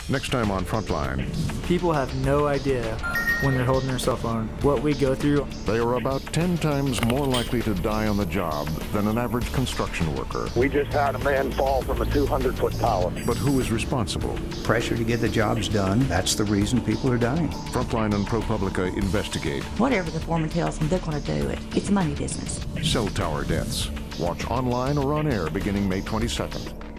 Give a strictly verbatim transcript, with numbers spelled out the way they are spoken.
Next time on Frontline. People have no idea when they're holding their cell phone what we go through. They are about ten times more likely to die on the job than an average construction worker. We just had a man fall from a two hundred foot tower. But who is responsible? Pressure to get the jobs done, that's the reason people are dying. Frontline and ProPublica investigate. Whatever the foreman tells them, they're going to do it. It's a money business. Cell tower deaths. Watch online or on air beginning May twenty-second.